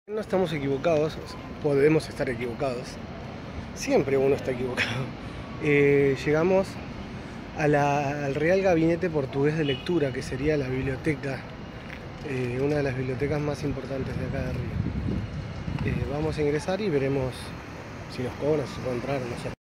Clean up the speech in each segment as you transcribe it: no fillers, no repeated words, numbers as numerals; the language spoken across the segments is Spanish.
No estamos equivocados, podemos estar equivocados. Siempre uno está equivocado. Llegamos al Real Gabinete Portugués de Lectura, que sería la biblioteca, una de las bibliotecas más importantes de acá de Río. Vamos a ingresar y veremos si nos cobran, si se puede entrar, no sé.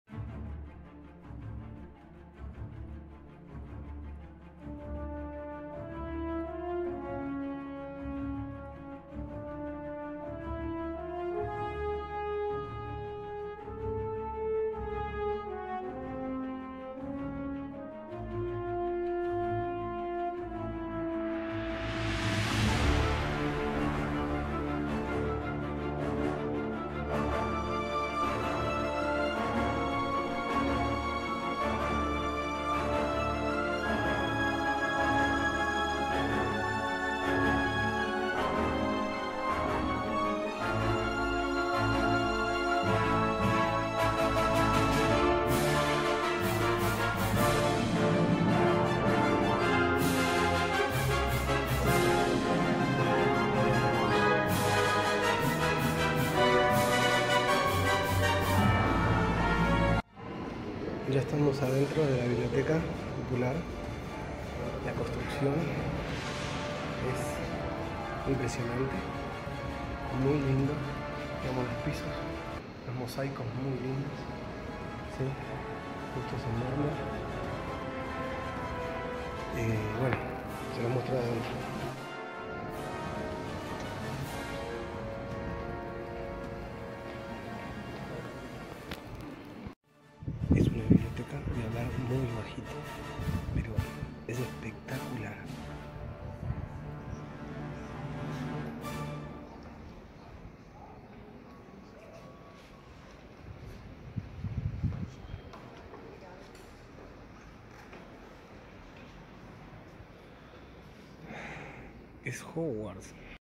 Ya estamos adentro de la Biblioteca Popular. La construcción es impresionante, muy lindo. Veamos los pisos, los mosaicos muy lindos, ¿sí? Hechos en mármol. Bueno, se los muestro de adentro. Es una biblioteca de hablar muy bajito, pero es espectacular. Es Hogwarts.